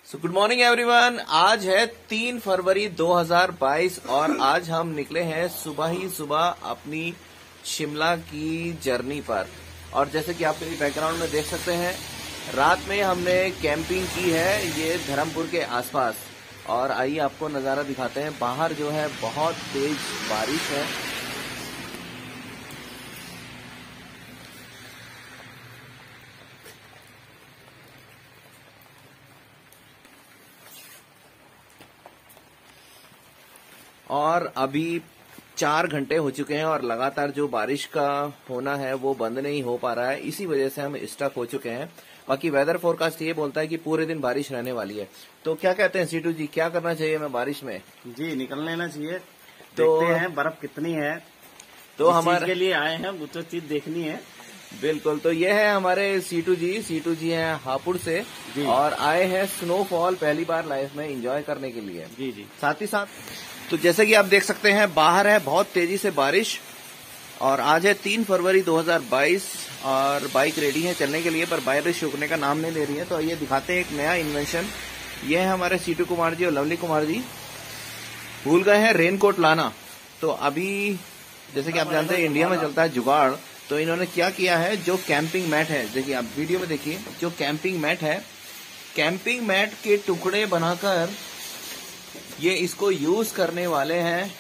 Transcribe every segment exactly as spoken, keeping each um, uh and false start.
So good morning everyone. आज है तीन फरवरी दो हज़ार बाईस और आज हम निकले हैं सुबह ही सुबह अपनी शिमला की जर्नी पर। और जैसे कि आप बैकग्राउंड में देख सकते हैं, रात में हमने कैंपिंग की है ये धर्मपुर के आसपास। और आइए आपको नज़ारा दिखाते हैं। बाहर जो है बहुत तेज बारिश है। और अभी चार घंटे हो चुके हैं और लगातार जो बारिश का होना है वो बंद नहीं हो पा रहा है। इसी वजह से हम स्टक हो चुके हैं। बाकी वेदर फोरकास्ट ये बोलता है कि पूरे दिन बारिश रहने वाली है। तो क्या कहते हैं सीटू जी, क्या करना चाहिए हमें बारिश में? जी निकल लेना चाहिए। तो देखते हैं बर्फ कितनी है। तो हमारे के लिए आए हैं, वो तो चीज देखनी है। बिल्कुल। तो ये है हमारे सीटू जी। सीटू जी हैं हापुड़ से और आए हैं स्नोफॉल पहली बार लाइफ में एंजॉय करने के लिए। जी जी। साथ ही साथ तो जैसे कि आप देख सकते हैं बाहर है बहुत तेजी से बारिश। और आज है तीन फरवरी दो हज़ार बाईस और बाइक रेडी है चलने के लिए, पर बारिश रुकने का नाम नहीं ले रही है। तो ये दिखाते हैं एक नया इन्वेंशन। ये है हमारे सीटू कुमार जी और लवली कुमार जी। भूल गए हैं रेनकोट लाना। तो अभी जैसे कि आप जानते हैं इंडिया में चलता है जुगाड़। तो इन्होंने क्या किया है, जो कैंपिंग मैट है, देखिए आप वीडियो में देखिए, जो कैंपिंग मैट है, कैंपिंग मैट के टुकड़े बनाकर ये इसको यूज करने वाले हैं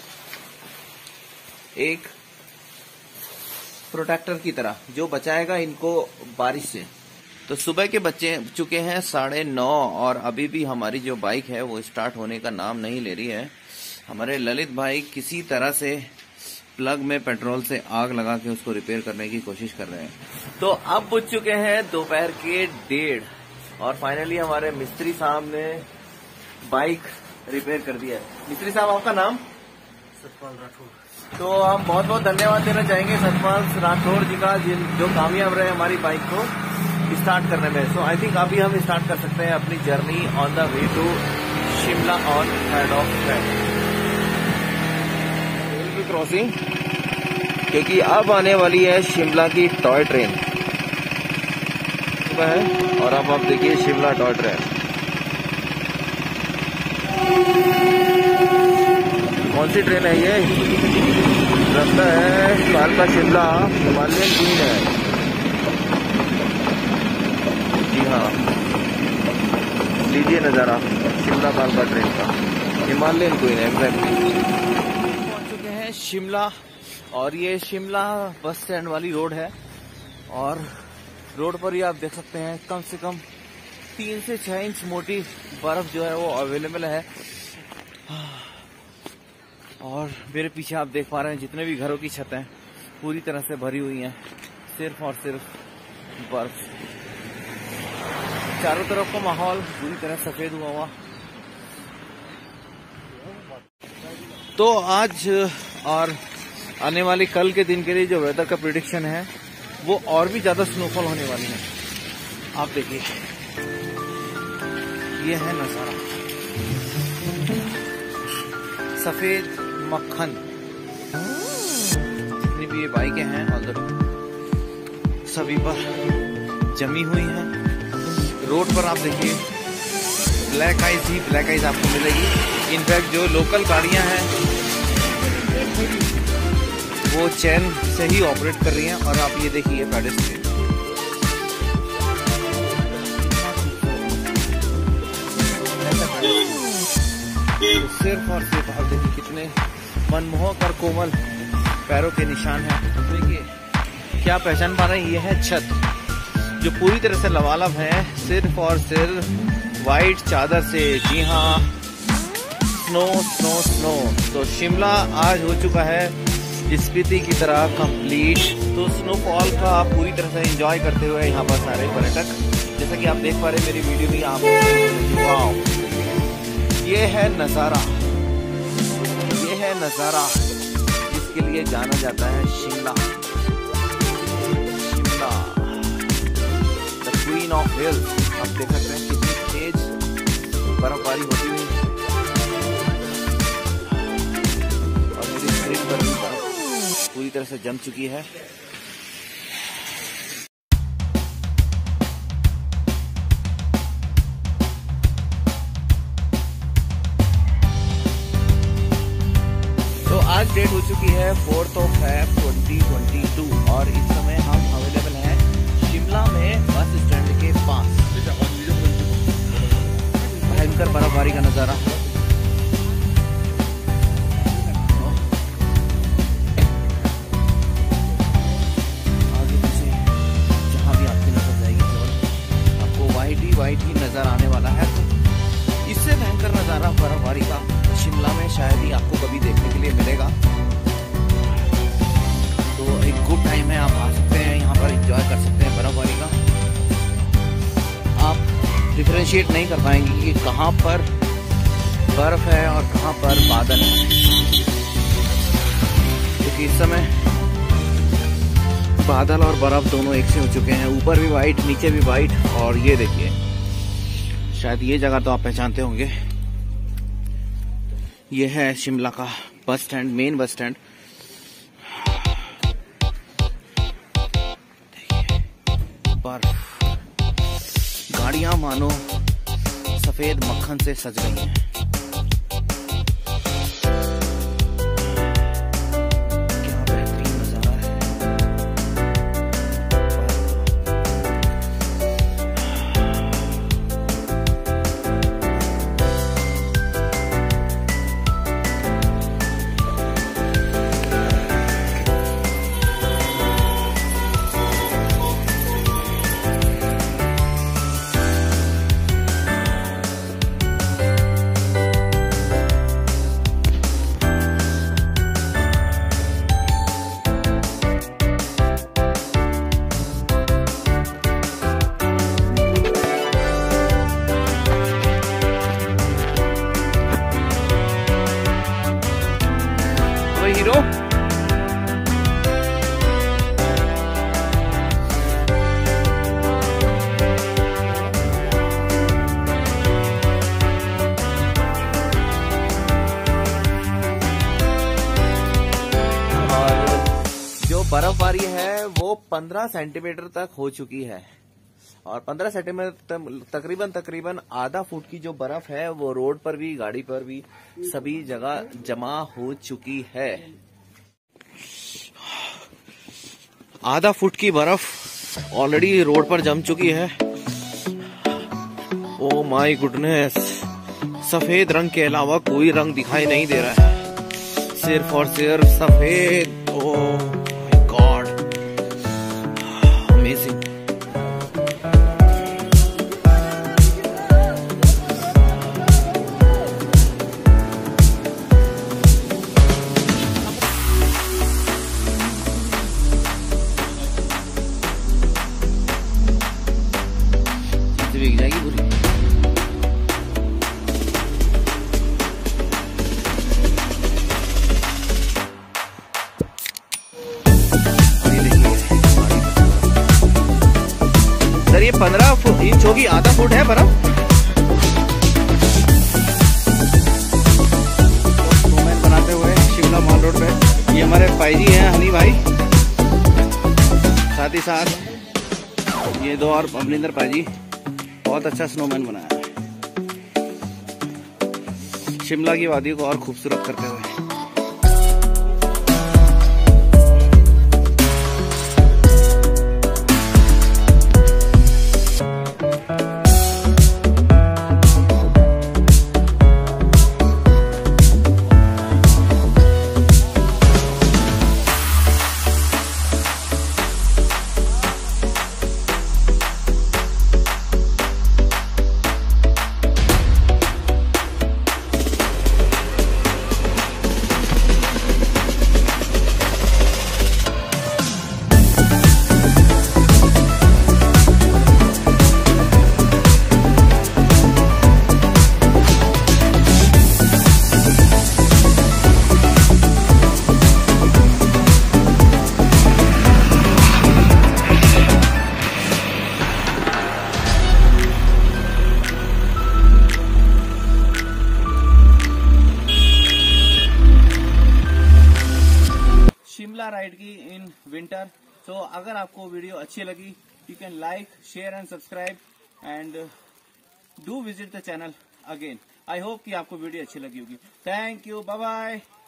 एक प्रोटेक्टर की तरह, जो बचाएगा इनको बारिश से। तो सुबह के बच्चे चुके हैं साढ़े नौ और अभी भी हमारी जो बाइक है वो स्टार्ट होने का नाम नहीं ले रही है। हमारे ललित भाई किसी तरह से प्लग में पेट्रोल से आग लगा के उसको रिपेयर करने की कोशिश कर रहे हैं। तो अब बुझ चुके हैं दोपहर के डेढ़ और फाइनली हमारे मिस्त्री साहब ने बाइक रिपेयर कर दिया है। मिस्त्री साहब आपका नाम? सतपाल राठौर। तो हम बहुत बहुत धन्यवाद देना चाहेंगे सतपाल राठौर जी का, जिन जो कामयाब रहे हमारी बाइक को स्टार्ट करने में। सो आई थिंक अभी हम स्टार्ट कर सकते हैं अपनी journey on the way to Shimla on head of track railway crossing, क्योंकि अब आने वाली है शिमला की टॉय ट्रेन। सुबह है और अब आप देखिए शिमला टॉय ट्रेन। कौन सी ट्रेन है ये? रास्ता है कालका शिमला हिमालयन क्वीन है। जी हाँ, लीजिए नजारा शिमला कालका ट्रेन का, हिमालयन क्वीन है एग्जैक्टली। पहुंच चुके हैं शिमला और ये शिमला बस स्टैंड वाली रोड है। और रोड पर ही आप देख सकते हैं कम से कम तीन से छह इंच मोटी बर्फ जो है वो अवेलेबल है। और मेरे पीछे आप देख पा रहे हैं जितने भी घरों की छतें पूरी तरह से भरी हुई हैं, सिर्फ और सिर्फ बर्फ। चारों तरफ का माहौल पूरी तरह सफेद हुआ हुआ। तो आज और आने वाले कल के दिन के लिए जो वेदर का प्रेडिक्शन है वो और भी ज्यादा स्नोफॉल होने वाली है। आप देखिए ये है नजारा, सफेद मक्खन। जितनी भी ये बाइकें हैं ऑल्दो सभी पर जमी हुई हैं। रोड पर आप देखिए ब्लैक आइज ही ब्लैक आइज आपको मिलेगी। इनफैक्ट जो लोकल गाड़ियां हैं वो चैन से ही ऑपरेट कर रही हैं। और आप ये देखिए पेडेस्ट्रियन सिर्फ और सिर्फ आप देखिए कितने मनमोहक और कोमल पैरों के निशान हैं। देखिए क्या पहचान पा रहे हैं, ये है छत जो पूरी तरह से लबालब है, सिर्फ और सिर्फ वाइट चादर से। जी हाँ, स्नो स्नो स्नो। तो शिमला आज हो चुका है स्पीति की तरह कंप्लीट। तो स्नोफॉल का आप पूरी तरह से एंजॉय करते हुए यहाँ पर सारे पर्यटक, जैसा कि आप देख पा रहे हैं मेरी वीडियो में, आप वाओ ये है नजारा, ये है नजारा जिसके लिए जाना जाता है Shimla. Shimla the queen of hills. आप देख सकते हैं कितनी तेज बर्फबारी होती हुई और मेरी स्क्रीन पर भी बर्फ पूरी तरह से जम चुकी है। आज डेट हो चुकी है fourth of Feb twenty twenty two और इस समय हम अवेलेबल हैं शिमला में बस स्टैंड के पास। भयंकर बर्फबारी का नजारा। आगे पीछे जहाँ भी आपकी नजर जाएगी केवल आपको वाइट ही वाइट ही नजर आने वाला है। तो इससे भयंकर नजारा बर्फबारी का शिमला में शायद ही आपको कभी देखने के लिए मिलेगा। तो एक गुड टाइम है, आप आ सकते हैं यहाँ पर एंजॉय कर सकते हैं बर्फबारी का। आप डिफरेंशिएट नहीं कर पाएंगे कि कहाँ पर बर्फ है और कहाँ पर बादल है, क्योंकि इस समय बादल और बर्फ दोनों एक से हो चुके हैं। ऊपर भी वाइट, नीचे भी वाइट। और ये देखिए, शायद ये जगह तो आप पहचानते होंगे, ये है शिमला का bus stand, main bus stand. देखिए बर्फ, गाड़ियां मानो सफेद मक्खन से सज गई हैं। क्या बेहतरीन नजारा है। हीरो और जो बर्फबारी है वो पंद्रह सेंटीमीटर तक हो चुकी है और पंद्रह सेंटीमीटर तकरीबन तकरीबन आधा फुट की जो बर्फ है वो रोड पर भी, गाड़ी पर भी, सभी जगह जमा हो चुकी है। आधा फुट की बर्फ ऑलरेडी रोड पर जम चुकी है। ओ माय गुडनेस, सफेद रंग के अलावा कोई रंग दिखाई नहीं दे रहा है, सिर्फ और सिर्फ सफेद। Oh my God, amazing. भीग जाएगी पूरी। सर ये पंद्रह इंच होगी, आधा फुट है बर्फ। स्नोमैन बनाते हुए शिमला मॉल रोड पे ये हमारे भाई जी हैं, हनी भाई, साथ ही साथ ये दो और अमरिंदर भाई जी। बहुत अच्छा स्नोमैन बनाया है, शिमला की वादी को और खूबसूरत करते हुए। राइड की इन विंटर। तो अगर आपको वीडियो अच्छी लगी, you can like, share and subscribe and do visit the channel again. I hope कि आपको वीडियो अच्छी लगी होगी। Thank you, bye bye.